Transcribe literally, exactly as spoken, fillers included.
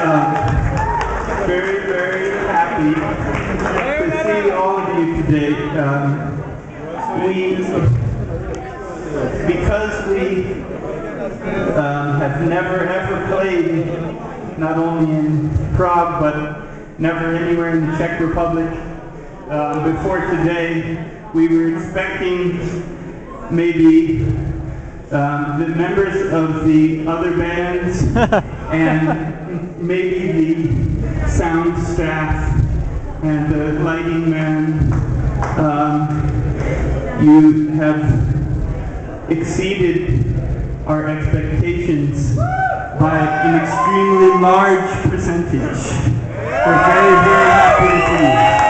um, very, very happy to see all of you today. Um, we, because we um, have never ever played, not only in Prague, but never anywhere in the Czech Republic uh, before today, we were expecting maybe um, the members of the other bands and maybe the sound staff and the lighting man. Um, you have exceeded our expectations by an extremely large percentage. We're very, very happy to see you.